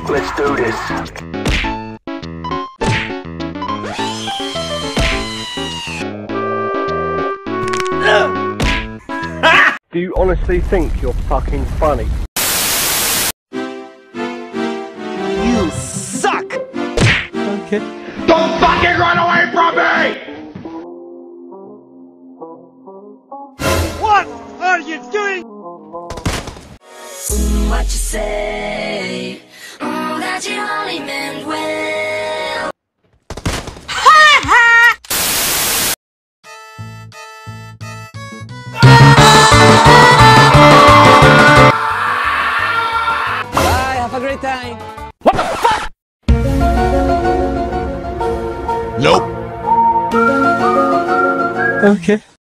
Let's do this. Do you honestly think you're fucking funny? You suck! Okay. Don't fucking run away from me! What are you doing? What you say? That you only meant well. Bye, have a great time. What the fuck? Nope. Okay.